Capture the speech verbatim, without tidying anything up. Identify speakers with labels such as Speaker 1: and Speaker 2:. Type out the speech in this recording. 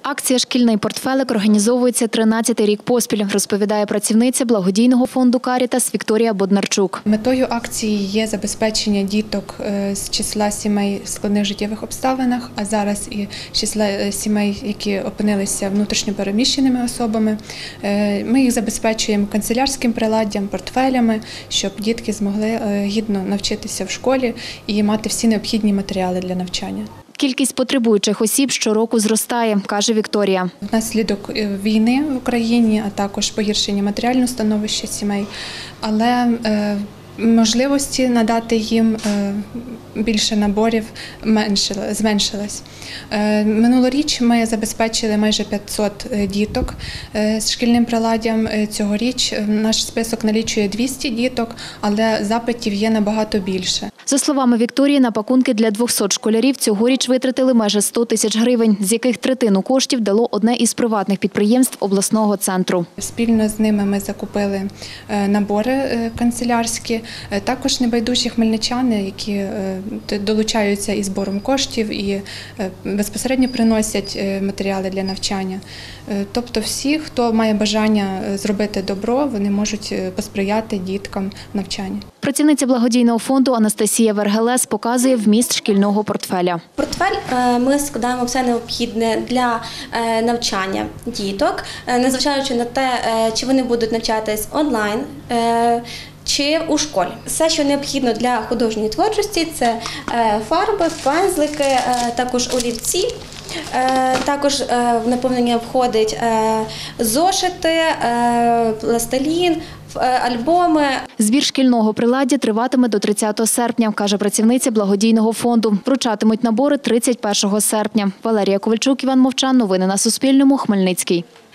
Speaker 1: Акція «Шкільний портфелик» організовується тринадцятий рік поспіль, розповідає працівниця благодійного фонду «Карітас» Вікторія Боднарчук.
Speaker 2: Метою акції є забезпечення діток з числа сімей в складних життєвих обставинах, а зараз і з числа сімей, які опинилися внутрішньо переміщеними особами. Ми їх забезпечуємо канцелярським приладдям, портфелями, щоб дітки змогли гідно навчитися в школі і мати всі необхідні матеріали для навчання.
Speaker 1: Кількість потребуючих осіб щороку зростає, каже Вікторія.
Speaker 2: Внаслідок війни в Україні, а також погіршення матеріального становища сімей, але можливості надати їм більше наборів зменшились. Минулоріч ми забезпечили майже п'ятсот діток з шкільним приладдям. Цьогоріч наш список налічує двісті діток, але запитів є набагато більше.
Speaker 1: За словами Вікторії, на пакунки для двохсот школярів цьогоріч витратили майже сто тисяч гривень, з яких третину коштів дало одне із приватних підприємств обласного центру.
Speaker 2: Спільно з ними ми закупили набори канцелярські, також небайдужі хмельничани, які долучаються і збором коштів, і безпосередньо приносять матеріали для навчання. Тобто всі, хто має бажання зробити добро, вони можуть посприяти діткам в навчанні.
Speaker 1: Працівниця благодійного фонду Анастасія Вергелес показує вміст шкільного портфеля.
Speaker 3: Портфель ми складаємо все необхідне для навчання діток, незважаючи на те, чи вони будуть навчатись онлайн, чи у школі. Все, що необхідно для художньої творчості, це фарби, пензлики, також олівці. Також в наповнення входить зошити, пластилін, альбоми.
Speaker 1: Збір шкільного приладдя триватиме до тридцятого серпня, каже працівниця благодійного фонду. Вручатимуть набори тридцять першого серпня. Валерія Ковальчук, Іван Мовчан. Новини на Суспільному. Хмельницький.